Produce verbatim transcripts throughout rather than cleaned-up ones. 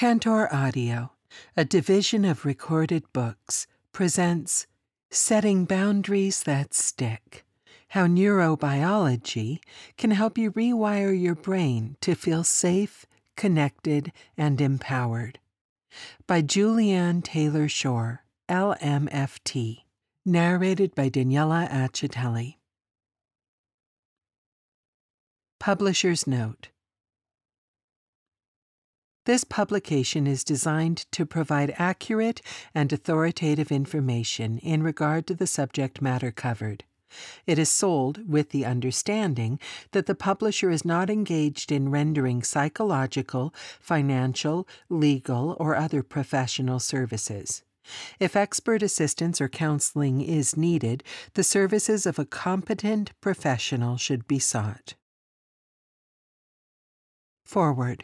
Tantor Audio, a division of Recorded Books, presents Setting Boundaries That Stick, How Neurobiology Can Help You Rewire Your Brain to Feel Safe, Connected, and Empowered, by Juliane Taylor Shore, L M F T, narrated by Daniela Acitelli. Publisher's Note: This publication is designed to provide accurate and authoritative information in regard to the subject matter covered. It is sold with the understanding that the publisher is not engaged in rendering psychological, financial, legal, or other professional services. If expert assistance or counseling is needed, the services of a competent professional should be sought. Foreword.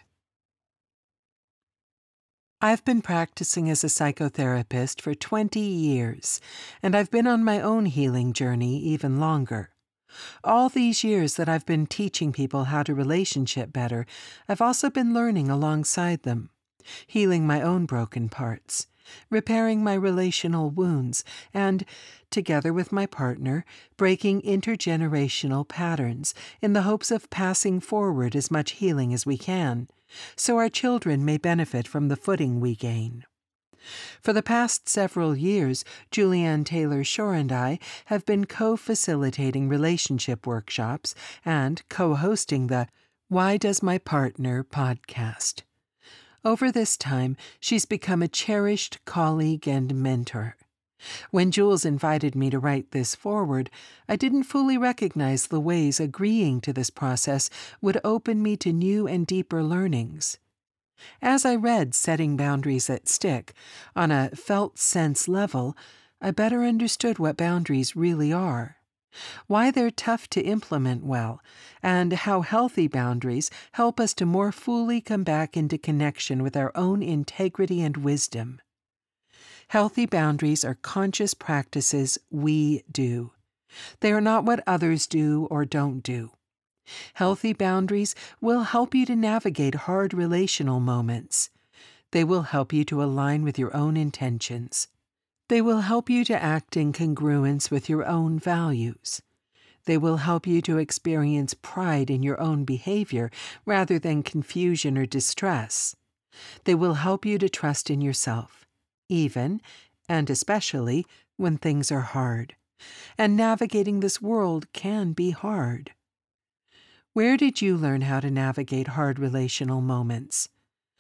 I've been practicing as a psychotherapist for twenty years, and I've been on my own healing journey even longer. All these years that I've been teaching people how to relationship better, I've also been learning alongside them, healing my own broken parts, repairing my relational wounds, and, together with my partner, breaking intergenerational patterns in the hopes of passing forward as much healing as we can, so our children may benefit from the footing we gain. For the past several years, Juliane Taylor Shore and I have been co-facilitating relationship workshops and co-hosting the Why Does My Partner podcast. Over this time, she's become a cherished colleague and mentor. When Jules invited me to write this foreword, I didn't fully recognize the ways agreeing to this process would open me to new and deeper learnings. As I read Setting Boundaries That Stick, on a felt sense level, I better understood what boundaries really are, why they're tough to implement well, and how healthy boundaries help us to more fully come back into connection with our own integrity and wisdom. Healthy boundaries are conscious practices we do. They are not what others do or don't do. Healthy boundaries will help you to navigate hard relational moments. They will help you to align with your own intentions. They will help you to act in congruence with your own values. They will help you to experience pride in your own behavior rather than confusion or distress. They will help you to trust in yourself, even, and especially, when things are hard. And navigating this world can be hard. Where did you learn how to navigate hard relational moments?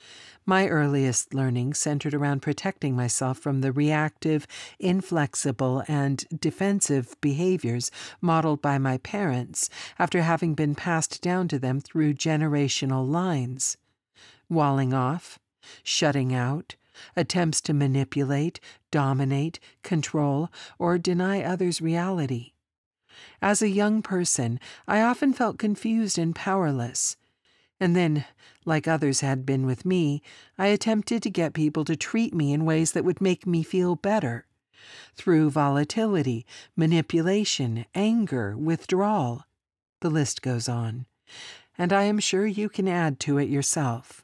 My earliest learning centered around protecting myself from the reactive, inflexible, and defensive behaviors modeled by my parents after having been passed down to them through generational lines. Walling off, shutting out, attempts to manipulate, dominate, control, or deny others' reality. As a young person, I often felt confused and powerless. And then, like others had been with me, I attempted to get people to treat me in ways that would make me feel better. Through volatility, manipulation, anger, withdrawal. The list goes on. And I am sure you can add to it yourself.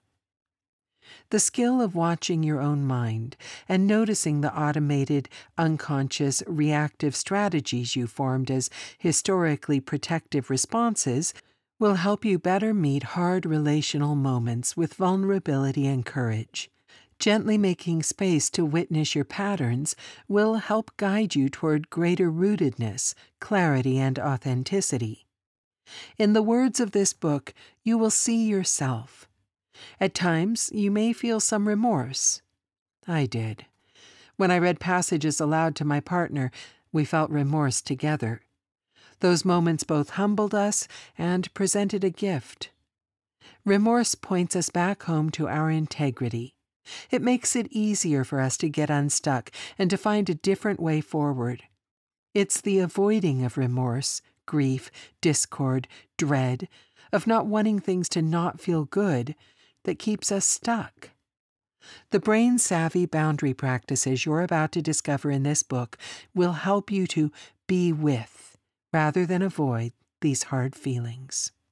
The skill of watching your own mind and noticing the automated, unconscious, reactive strategies you formed as historically protective responses will help you better meet hard relational moments with vulnerability and courage. Gently making space to witness your patterns will help guide you toward greater rootedness, clarity, and authenticity. In the words of this book, you will see yourself. At times, you may feel some remorse. I did. When I read passages aloud to my partner, we felt remorse together. Those moments both humbled us and presented a gift. Remorse points us back home to our integrity. It makes it easier for us to get unstuck and to find a different way forward. It's the avoiding of remorse, grief, discord, dread, of not wanting things to not feel good, that keeps us stuck. The brain-savvy boundary practices you're about to discover in this book will help you to be with, rather than avoid, these hard feelings.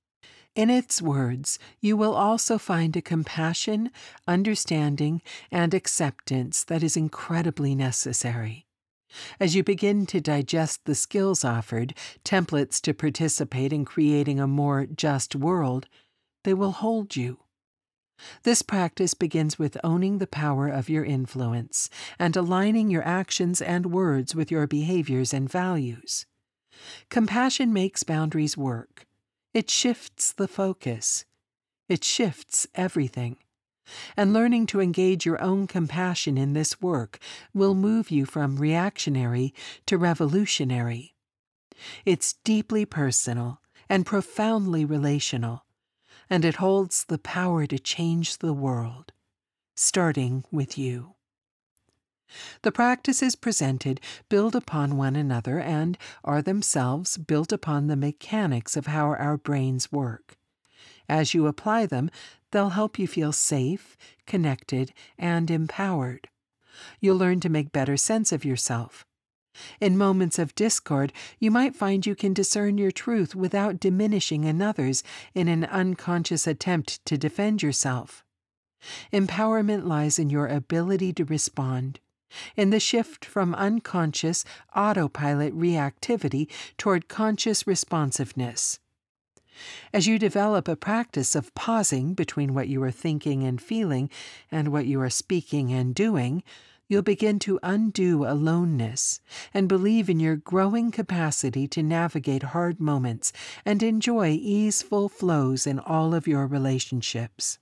In its words, you will also find a compassion, understanding, and acceptance that is incredibly necessary. As you begin to digest the skills offered, templates to participate in creating a more just world, they will hold you. This practice begins with owning the power of your influence and aligning your actions and words with your behaviors and values. Compassion makes boundaries work. It shifts the focus. It shifts everything. And learning to engage your own compassion in this work will move you from reactionary to revolutionary. It's deeply personal and profoundly relational, and it holds the power to change the world, starting with you. The practices presented build upon one another and are themselves built upon the mechanics of how our brains work. As you apply them, they'll help you feel safe, connected, and empowered. You'll learn to make better sense of yourself. In moments of discord, you might find you can discern your truth without diminishing another's in an unconscious attempt to defend yourself. Empowerment lies in your ability to respond, in the shift from unconscious autopilot reactivity toward conscious responsiveness. As you develop a practice of pausing between what you are thinking and feeling and what you are speaking and doing, you'll begin to undo aloneness and believe in your growing capacity to navigate hard moments and enjoy easeful flows in all of your relationships.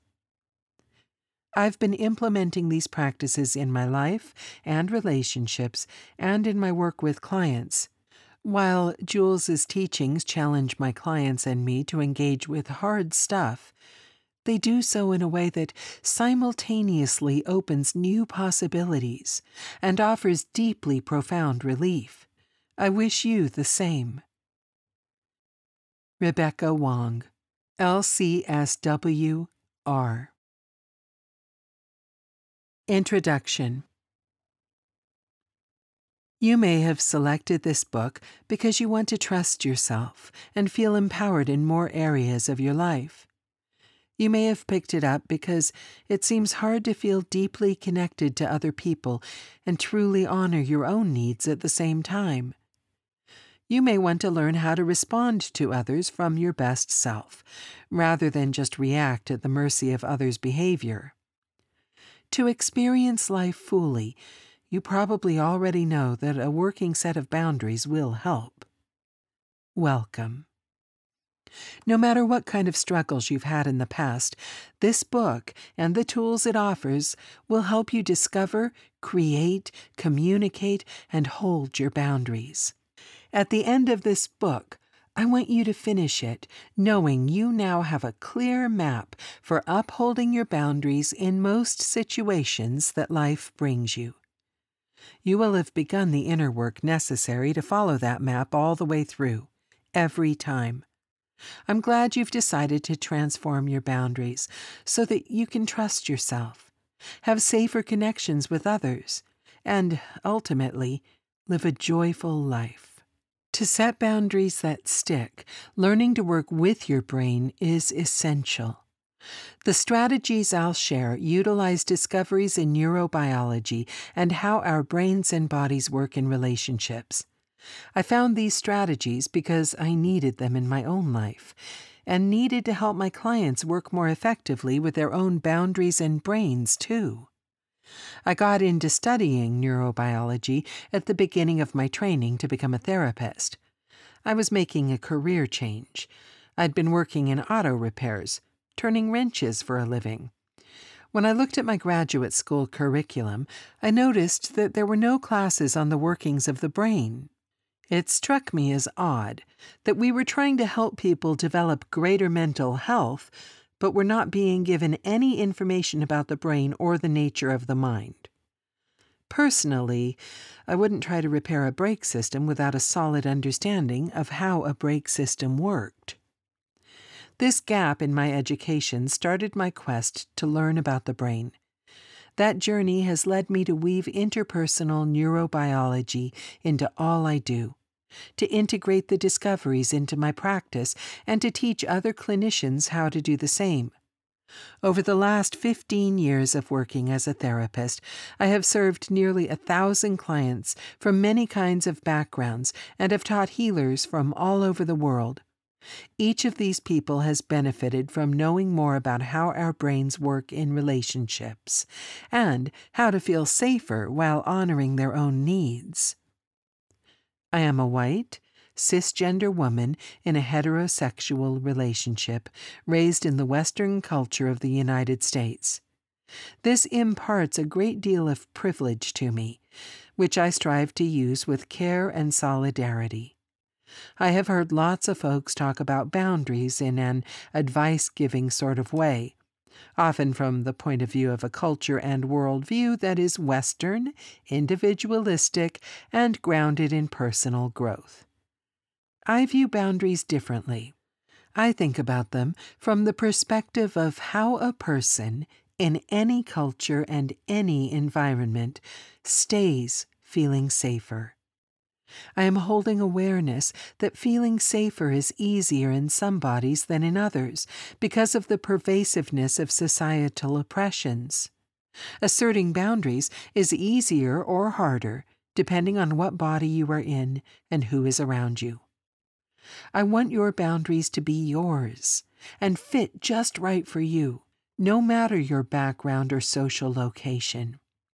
I've been implementing these practices in my life and relationships and in my work with clients. While Jules's teachings challenge my clients and me to engage with hard stuff, they do so in a way that simultaneously opens new possibilities and offers deeply profound relief. I wish you the same. Rebecca Wong, L C S W R. Introduction. You may have selected this book because you want to trust yourself and feel empowered in more areas of your life. You may have picked it up because it seems hard to feel deeply connected to other people and truly honor your own needs at the same time. You may want to learn how to respond to others from your best self, rather than just react at the mercy of others' behavior. To experience life fully, you probably already know that a working set of boundaries will help. Welcome. No matter what kind of struggles you've had in the past, this book and the tools it offers will help you discover, create, communicate, and hold your boundaries. At the end of this book, I want you to finish it knowing you now have a clear map for upholding your boundaries in most situations that life brings you. You will have begun the inner work necessary to follow that map all the way through, every time. I'm glad you've decided to transform your boundaries so that you can trust yourself, have safer connections with others, and, ultimately, live a joyful life. To set boundaries that stick, learning to work with your brain is essential. The strategies I'll share utilize discoveries in neurobiology and how our brains and bodies work in relationships. I found these strategies because I needed them in my own life, and needed to help my clients work more effectively with their own boundaries and brains, too. I got into studying neurobiology at the beginning of my training to become a therapist. I was making a career change. I'd been working in auto repairs, turning wrenches for a living. When I looked at my graduate school curriculum, I noticed that there were no classes on the workings of the brain. It struck me as odd that we were trying to help people develop greater mental health, but were not being given any information about the brain or the nature of the mind. Personally, I wouldn't try to repair a brake system without a solid understanding of how a brake system worked. This gap in my education started my quest to learn about the brain. That journey has led me to weave interpersonal neurobiology into all I do, to integrate the discoveries into my practice, and to teach other clinicians how to do the same. Over the last fifteen years of working as a therapist, I have served nearly a thousand clients from many kinds of backgrounds and have taught healers from all over the world. Each of these people has benefited from knowing more about how our brains work in relationships and how to feel safer while honoring their own needs. I am a white, cisgender woman in a heterosexual relationship, raised in the Western culture of the United States. This imparts a great deal of privilege to me, which I strive to use with care and solidarity. I have heard lots of folks talk about boundaries in an advice-giving sort of way, often from the point of view of a culture and worldview that is Western, individualistic, and grounded in personal growth. I view boundaries differently. I think about them from the perspective of how a person, in any culture and any environment, stays feeling safer. I am holding awareness that feeling safer is easier in some bodies than in others because of the pervasiveness of societal oppressions. Asserting boundaries is easier or harder depending on what body you are in and who is around you. I want your boundaries to be yours and fit just right for you, no matter your background or social location.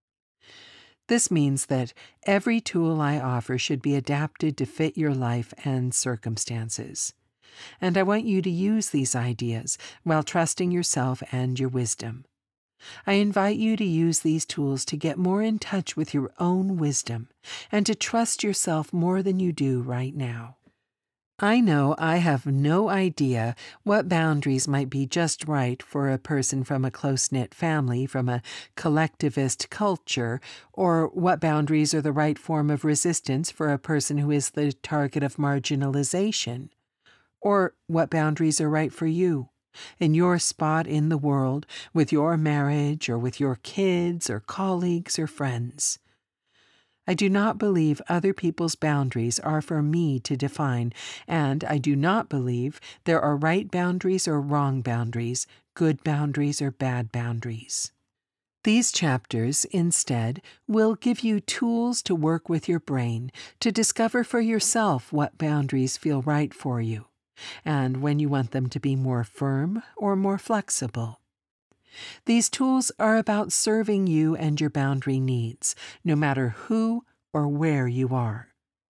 This means that every tool I offer should be adapted to fit your life and circumstances. And I want you to use these ideas while trusting yourself and your wisdom. I invite you to use these tools to get more in touch with your own wisdom and to trust yourself more than you do right now. I know I have no idea what boundaries might be just right for a person from a close-knit family, from a collectivist culture, or what boundaries are the right form of resistance for a person who is the target of marginalization, or what boundaries are right for you, in your spot in the world, with your marriage, or with your kids, or colleagues, or friends. I do not believe other people's boundaries are for me to define, and I do not believe there are right boundaries or wrong boundaries, good boundaries or bad boundaries. These chapters, instead, will give you tools to work with your brain to discover for yourself what boundaries feel right for you, and when you want them to be more firm or more flexible. These tools are about serving you and your boundary needs, no matter who or where you are.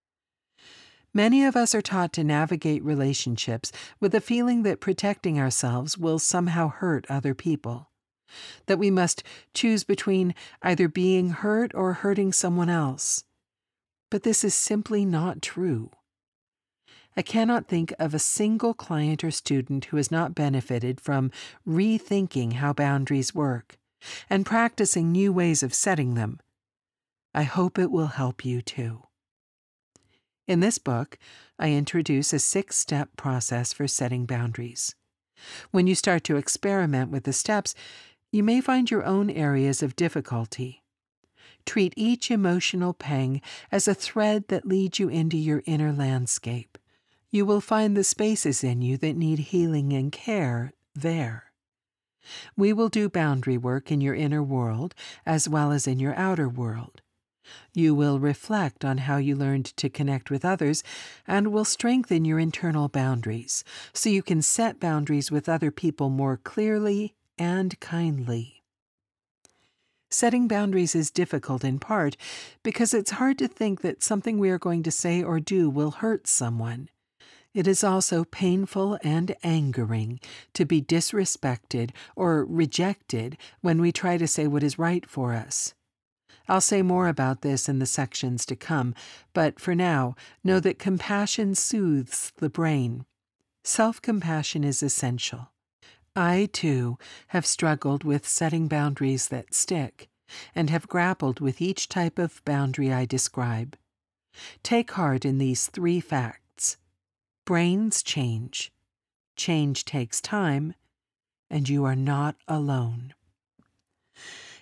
Many of us are taught to navigate relationships with a feeling that protecting ourselves will somehow hurt other people, that we must choose between either being hurt or hurting someone else. But this is simply not true. I cannot think of a single client or student who has not benefited from rethinking how boundaries work and practicing new ways of setting them. I hope it will help you too. In this book, I introduce a six-step process for setting boundaries. When you start to experiment with the steps, you may find your own areas of difficulty. Treat each emotional pang as a thread that leads you into your inner landscape. You will find the spaces in you that need healing and care there. We will do boundary work in your inner world as well as in your outer world. You will reflect on how you learned to connect with others and will strengthen your internal boundaries so you can set boundaries with other people more clearly and kindly. Setting boundaries is difficult in part because it's hard to think that something we are going to say or do will hurt someone. It is also painful and angering to be disrespected or rejected when we try to say what is right for us. I'll say more about this in the sections to come, but for now, know that compassion soothes the brain. Self-compassion is essential. I, too, have struggled with setting boundaries that stick, and have grappled with each type of boundary I describe. Take heart in these three facts. Brains change. Change takes time, and you are not alone.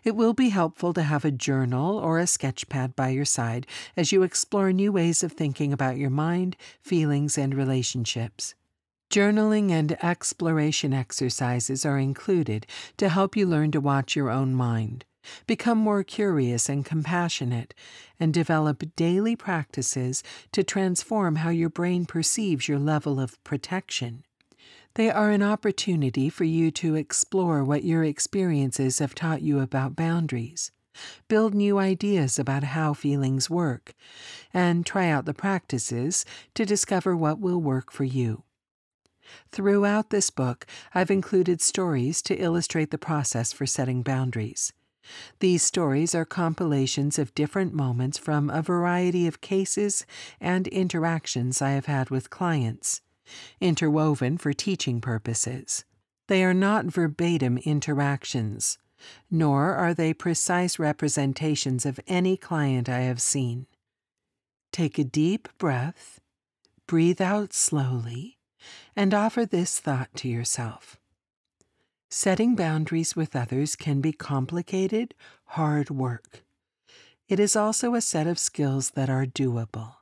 It will be helpful to have a journal or a sketch pad by your side as you explore new ways of thinking about your mind, feelings, and relationships. Journaling and exploration exercises are included to help you learn to watch your own mind, become more curious and compassionate, and develop daily practices to transform how your brain perceives your level of protection. They are an opportunity for you to explore what your experiences have taught you about boundaries, build new ideas about how feelings work, and try out the practices to discover what will work for you. Throughout this book, I've included stories to illustrate the process for setting boundaries. These stories are compilations of different moments from a variety of cases and interactions I have had with clients, interwoven for teaching purposes. They are not verbatim interactions, nor are they precise representations of any client I have seen. Take a deep breath, breathe out slowly, and offer this thought to yourself. Setting boundaries with others can be complicated, hard work. It is also a set of skills that are doable.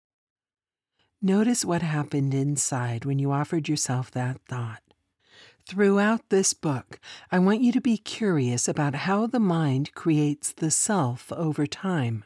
Notice what happened inside when you offered yourself that thought. Throughout this book, I want you to be curious about how the mind creates the self over time.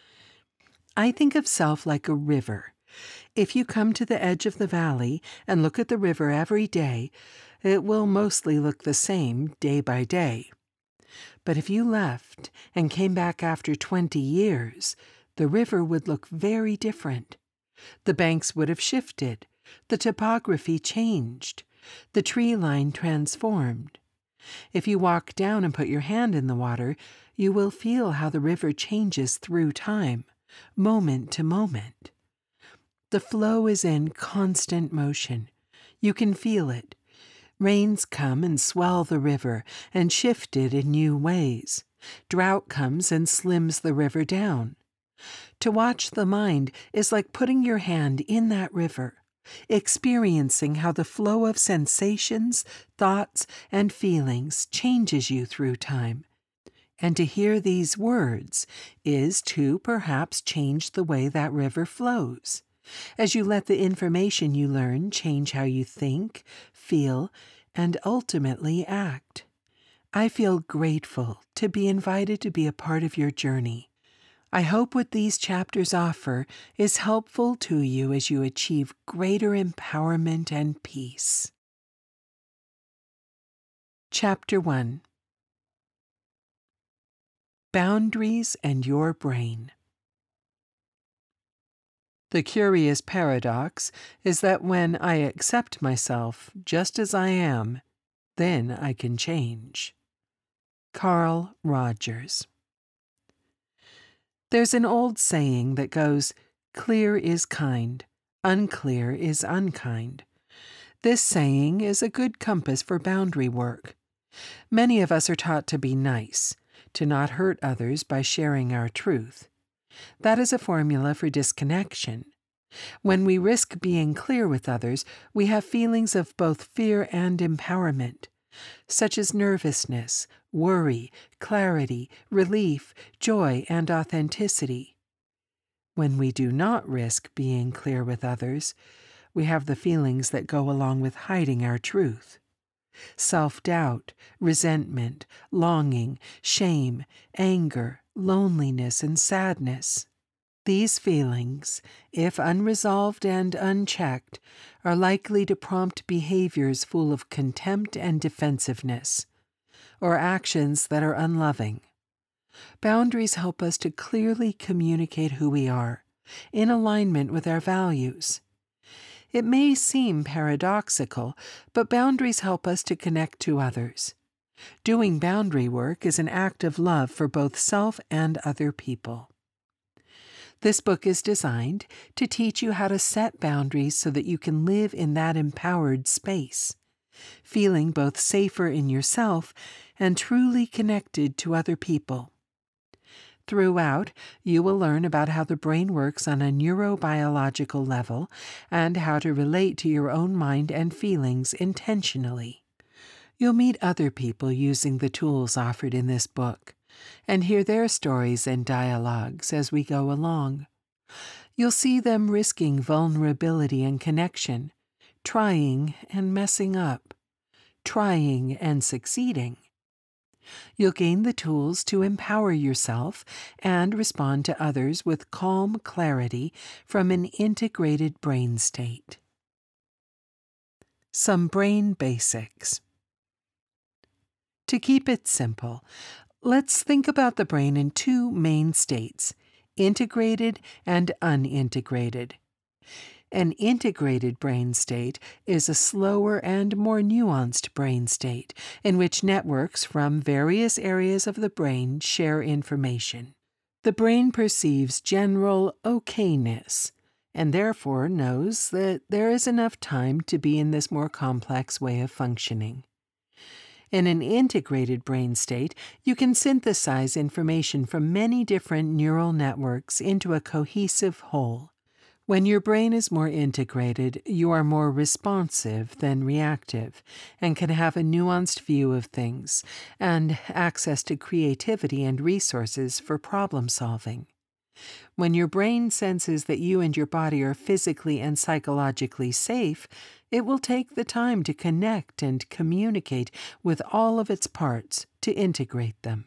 I think of self like a river. If you come to the edge of the valley and look at the river every day, it will mostly look the same day by day. But if you left and came back after twenty years, the river would look very different. The banks would have shifted, the topography changed, the tree line transformed. If you walk down and put your hand in the water, you will feel how the river changes through time, moment to moment. The flow is in constant motion. You can feel it. Rains come and swell the river and shift it in new ways. Drought comes and slims the river down. To watch the mind is like putting your hand in that river, experiencing how the flow of sensations, thoughts, and feelings changes you through time. And to hear these words is to perhaps change the way that river flows, as you let the information you learn change how you think, feel, and ultimately act. I feel grateful to be invited to be a part of your journey. I hope what these chapters offer is helpful to you as you achieve greater empowerment and peace. Chapter one. Boundaries and Your Brain. The curious paradox is that when I accept myself just as I am, then I can change. Carl Rogers. There's an old saying that goes, "Clear is kind, unclear is unkind." This saying is a good compass for boundary work. Many of us are taught to be nice, to not hurt others by sharing our truth. That is a formula for disconnection. When we risk being clear with others, we have feelings of both fear and empowerment, such as nervousness, worry, clarity, relief, joy, and authenticity. When we do not risk being clear with others, we have the feelings that go along with hiding our truth. Self-doubt, resentment, longing, shame, anger, loneliness, and sadness. These feelings, if unresolved and unchecked, are likely to prompt behaviors full of contempt and defensiveness, or actions that are unloving. Boundaries help us to clearly communicate who we are, in alignment with our values. It may seem paradoxical, but boundaries help us to connect to others. Doing boundary work is an act of love for both self and other people. This book is designed to teach you how to set boundaries so that you can live in that empowered space, feeling both safer in yourself and truly connected to other people. Throughout, you will learn about how the brain works on a neurobiological level and how to relate to your own mind and feelings intentionally. You'll meet other people using the tools offered in this book, and hear their stories and dialogues as we go along. You'll see them risking vulnerability and connection, trying and messing up, trying and succeeding. You'll gain the tools to empower yourself and respond to others with calm clarity from an integrated brain state. Some brain basics. To keep it simple, let's think about the brain in two main states, integrated and unintegrated. An integrated brain state is a slower and more nuanced brain state in which networks from various areas of the brain share information. The brain perceives general okayness and therefore knows that there is enough time to be in this more complex way of functioning. In an integrated brain state, you can synthesize information from many different neural networks into a cohesive whole. When your brain is more integrated, you are more responsive than reactive and can have a nuanced view of things and access to creativity and resources for problem solving. When your brain senses that you and your body are physically and psychologically safe, it will take the time to connect and communicate with all of its parts to integrate them.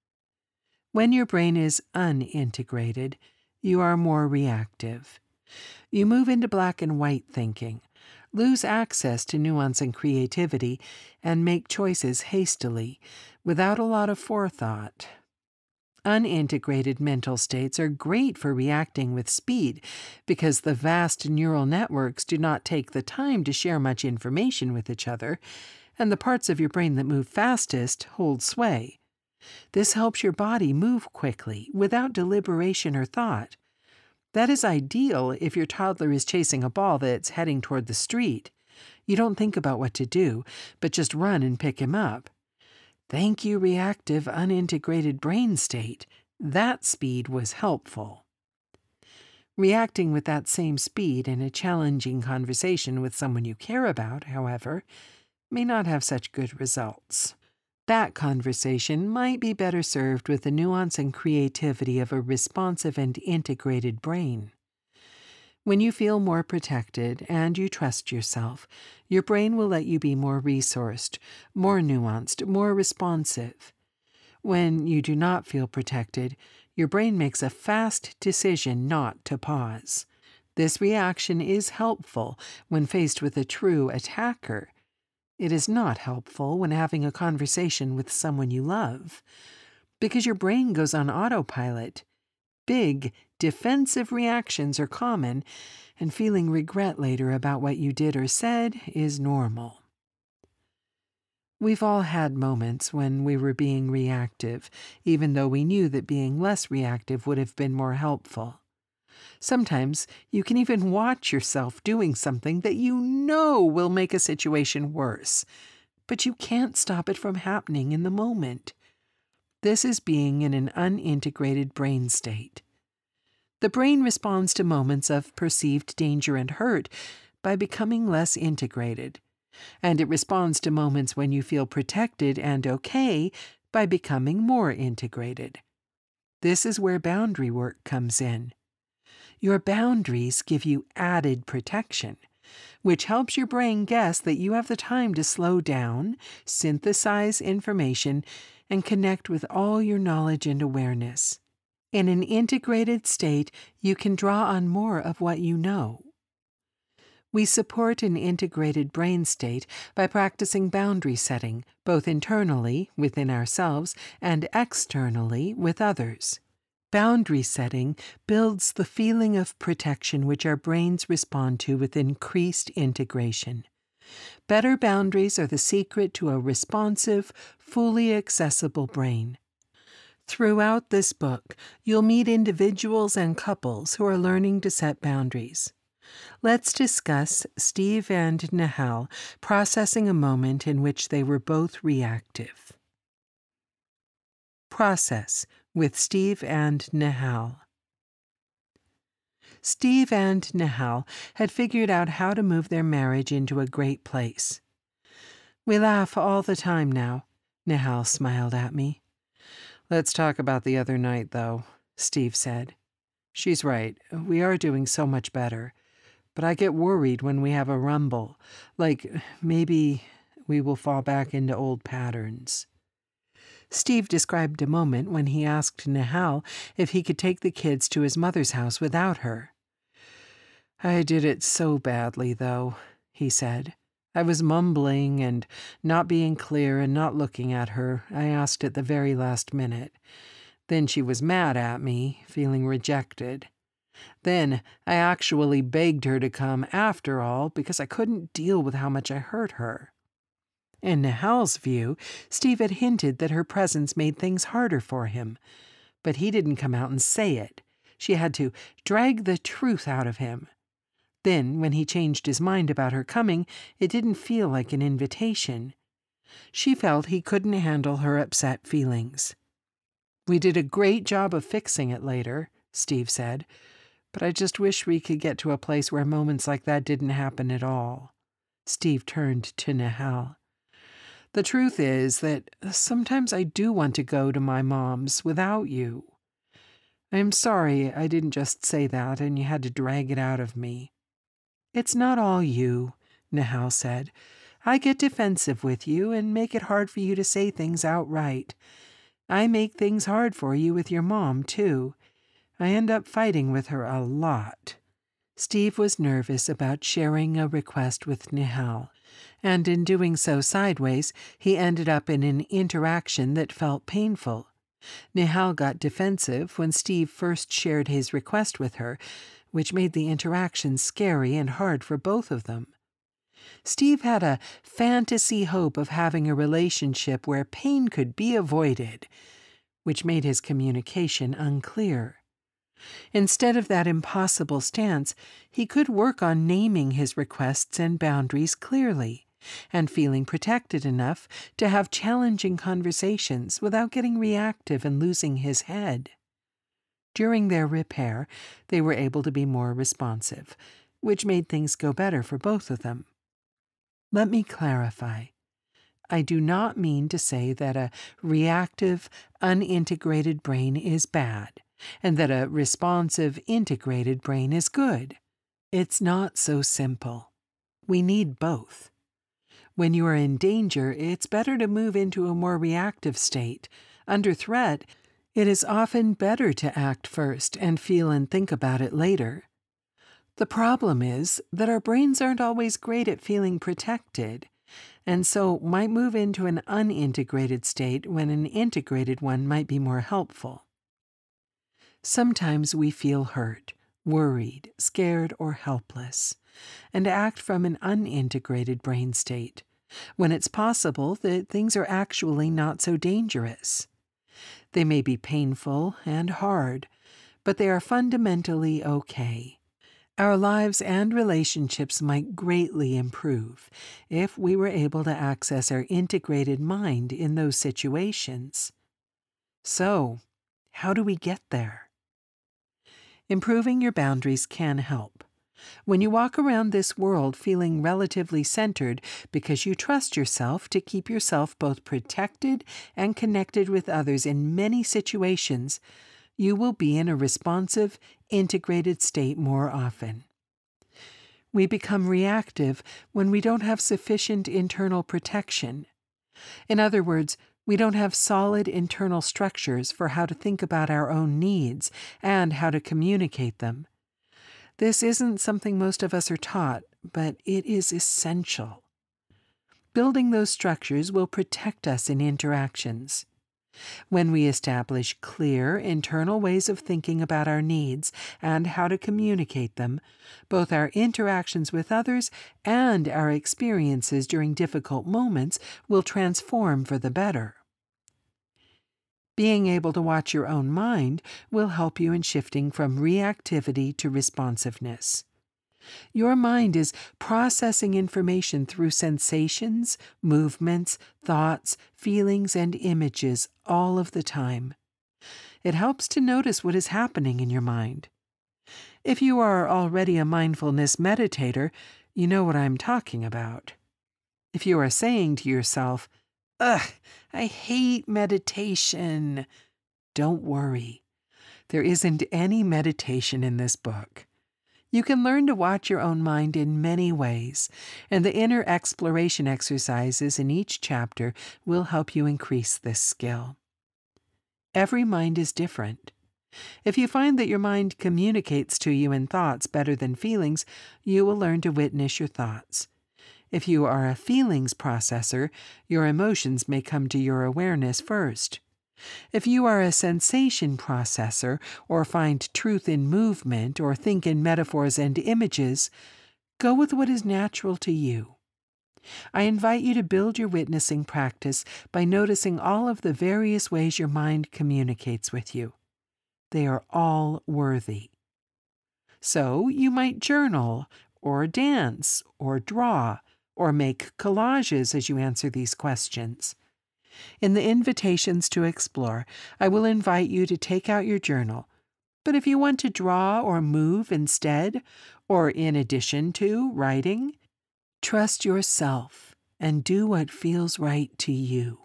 When your brain is unintegrated, you are more reactive. You move into black and white thinking, lose access to nuance and creativity, and make choices hastily, without a lot of forethought. Unintegrated mental states are great for reacting with speed because the vast neural networks do not take the time to share much information with each other, and the parts of your brain that move fastest hold sway. This helps your body move quickly, without deliberation or thought. That is ideal if your toddler is chasing a ball that's heading toward the street. You don't think about what to do, but just run and pick him up. Thank you, reactive, unintegrated brain state. That speed was helpful. Reacting with that same speed in a challenging conversation with someone you care about, however, may not have such good results. That conversation might be better served with the nuance and creativity of a responsive and integrated brain. When you feel more protected and you trust yourself, your brain will let you be more resourced, more nuanced, more responsive. When you do not feel protected, your brain makes a fast decision not to pause. This reaction is helpful when faced with a true attacker. It is not helpful when having a conversation with someone you love, because your brain goes on autopilot. Big, defensive reactions are common, and feeling regret later about what you did or said is normal. We've all had moments when we were being reactive, even though we knew that being less reactive would have been more helpful. Sometimes you can even watch yourself doing something that you know will make a situation worse, but you can't stop it from happening in the moment. This is being in an unintegrated brain state. The brain responds to moments of perceived danger and hurt by becoming less integrated, and it responds to moments when you feel protected and okay by becoming more integrated. This is where boundary work comes in. Your boundaries give you added protection, which helps your brain guess that you have the time to slow down, synthesize information, and connect with all your knowledge and awareness. In an integrated state, you can draw on more of what you know. We support an integrated brain state by practicing boundary setting, both internally, within ourselves, and externally, with others. Boundary setting builds the feeling of protection which our brains respond to with increased integration. Better boundaries are the secret to a responsive, fully accessible brain. Throughout this book, you'll meet individuals and couples who are learning to set boundaries. Let's discuss Steve and Nehal processing a moment in which they were both reactive. Process with Steve and Nehal. Steve and Nehal had figured out how to move their marriage into a great place. "We laugh all the time now," Nehal smiled at me. Let's talk about the other night, though, Steve said. She's right. We are doing so much better. But I get worried when we have a rumble. Like, maybe we will fall back into old patterns. Steve described a moment when he asked Nihal if he could take the kids to his mother's house without her. I did it so badly, though, he said. I was mumbling and not being clear and not looking at her. I asked at the very last minute. Then she was mad at me, feeling rejected. Then I actually begged her to come after all because I couldn't deal with how much I hurt her. In Nihal's view, Steve had hinted that her presence made things harder for him. But he didn't come out and say it. She had to drag the truth out of him. Then, when he changed his mind about her coming, it didn't feel like an invitation. She felt he couldn't handle her upset feelings. We did a great job of fixing it later, Steve said, but I just wish we could get to a place where moments like that didn't happen at all. Steve turned to Nihal. The truth is that sometimes I do want to go to my mom's without you. I'm sorry I didn't just say that and you had to drag it out of me. It's not all you, Nihal said. I get defensive with you and make it hard for you to say things outright. I make things hard for you with your mom, too. I end up fighting with her a lot. Steve was nervous about sharing a request with Nihal, and in doing so sideways, he ended up in an interaction that felt painful. Nihal got defensive when Steve first shared his request with her, which made the interaction scary and hard for both of them. Steve had a fantasy hope of having a relationship where pain could be avoided, which made his communication unclear. Instead of that impossible stance, he could work on naming his requests and boundaries clearly, and feeling protected enough to have challenging conversations without getting reactive and losing his head. During their repair, they were able to be more responsive, which made things go better for both of them. Let me clarify. I do not mean to say that a reactive, unintegrated brain is bad, and that a responsive, integrated brain is good. It's not so simple. We need both. When you are in danger, it's better to move into a more reactive state. Under threat, it is often better to act first and feel and think about it later. The problem is that our brains aren't always great at feeling protected, and so might move into an unintegrated state when an integrated one might be more helpful. Sometimes we feel hurt, worried, scared, or helpless, and act from an unintegrated brain state, when it's possible that things are actually not so dangerous. They may be painful and hard, but they are fundamentally okay. Our lives and relationships might greatly improve if we were able to access our integrated mind in those situations. So, how do we get there? Improving your boundaries can help. When you walk around this world feeling relatively centered because you trust yourself to keep yourself both protected and connected with others in many situations, you will be in a responsive, integrated state more often. We become reactive when we don't have sufficient internal protection. In other words, we don't have solid internal structures for how to think about our own needs and how to communicate them. This isn't something most of us are taught, but it is essential. Building those structures will protect us in interactions. When we establish clear, internal ways of thinking about our needs and how to communicate them, both our interactions with others and our experiences during difficult moments will transform for the better. Being able to watch your own mind will help you in shifting from reactivity to responsiveness. Your mind is processing information through sensations, movements, thoughts, feelings, and images all of the time. It helps to notice what is happening in your mind. If you are already a mindfulness meditator, you know what I'm talking about. If you are saying to yourself, "Ugh, I hate meditation," don't worry. There isn't any meditation in this book. You can learn to watch your own mind in many ways, and the inner exploration exercises in each chapter will help you increase this skill. Every mind is different. If you find that your mind communicates to you in thoughts better than feelings, you will learn to witness your thoughts. If you are a feelings processor, your emotions may come to your awareness first. If you are a sensation processor, or find truth in movement, or think in metaphors and images, go with what is natural to you. I invite you to build your witnessing practice by noticing all of the various ways your mind communicates with you. They are all worthy. So you might journal, or dance, or draw, or make collages as you answer these questions. In the invitations to explore, I will invite you to take out your journal. But if you want to draw or move instead, or in addition to writing, trust yourself and do what feels right to you.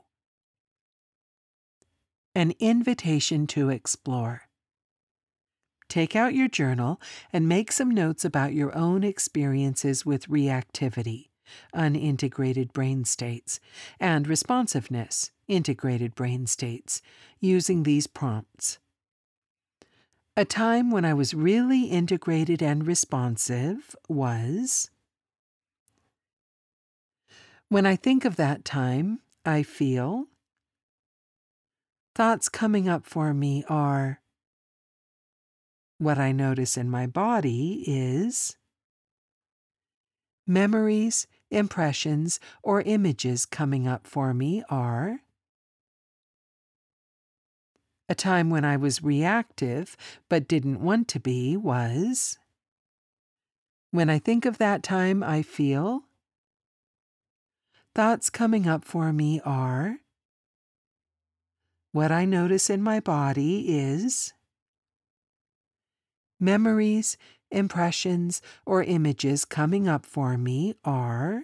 An invitation to explore. Take out your journal and make some notes about your own experiences with reactivity, unintegrated brain states, and responsiveness, integrated brain states, using these prompts. A time when I was really integrated and responsive was... When I think of that time, I feel... Thoughts coming up for me are... What I notice in my body is... Memories, impressions, or images coming up for me are... A time when I was reactive but didn't want to be was... When I think of that time, I feel... Thoughts coming up for me are... What I notice in my body is... Memories, impressions, or images coming up for me are...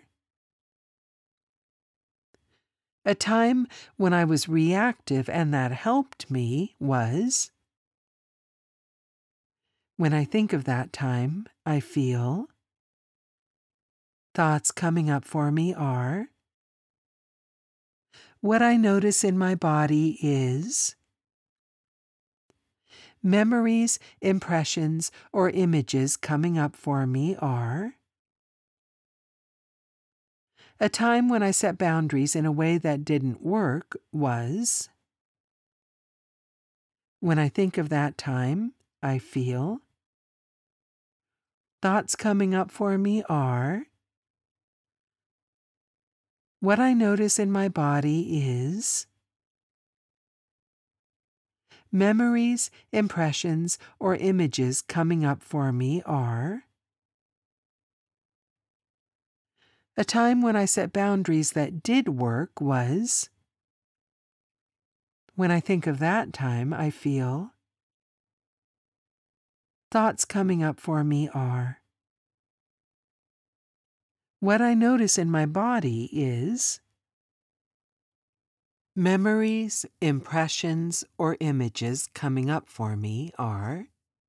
A time when I was reactive and that helped me was... When I think of that time, I feel... Thoughts coming up for me are... What I notice in my body is... Memories, impressions, or images coming up for me are... A time when I set boundaries in a way that didn't work was... When I think of that time, I feel... Thoughts coming up for me are... What I notice in my body is... Memories, impressions, or images coming up for me are... A time when I set boundaries that did work was... When I think of that time, I feel... Thoughts coming up for me are... What I notice in my body is... Memories, impressions, or images coming up for me are...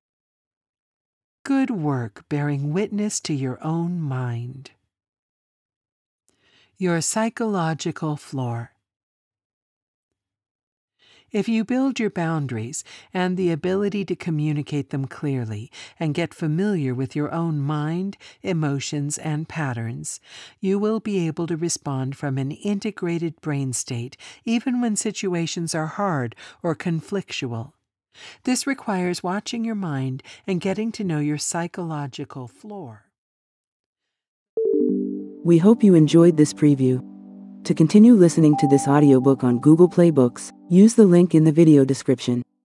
Good work bearing witness to your own mind. Your psychological floor. If you build your boundaries and the ability to communicate them clearly and get familiar with your own mind, emotions, and patterns, you will be able to respond from an integrated brain state even when situations are hard or conflictual. This requires watching your mind and getting to know your psychological floor. We hope you enjoyed this preview. To continue listening to this audiobook on Google Play Books, use the link in the video description.